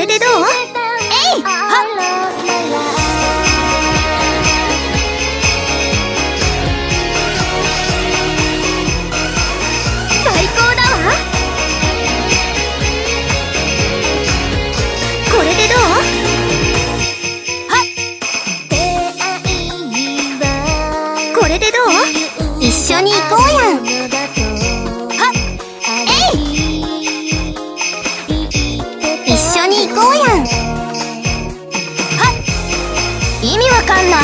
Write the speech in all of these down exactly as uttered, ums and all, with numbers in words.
でどう？えい！はっ！最高だわ。これでどう？はっ！これでどう？一緒に行こうやん。はっ！えい！一緒に行こうやん。はっ！意味わかんない。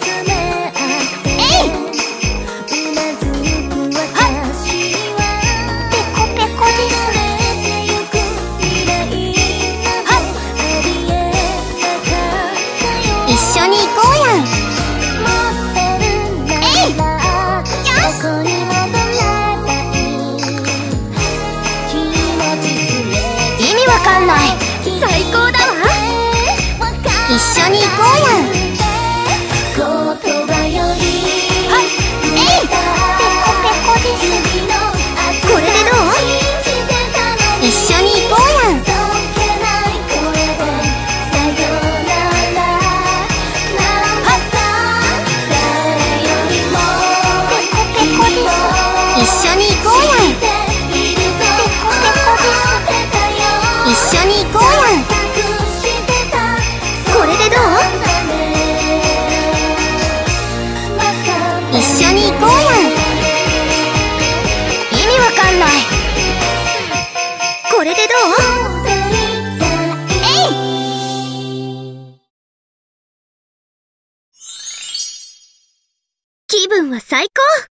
えい！はっ！ペコペコです。はっ！一緒に行こうやん。えい！よし！意味わかんない。最高だわ。一緒に行こうやん。はっ！えい！ペコペコです。これでどう？一緒に行こうやん。はっ！ペコペコです。一緒に行こうやん。ペコペコです。一緒に行こうやん。これでどう？一緒に行こうやん。意味わかんない。これでどう？えい！気分は最高！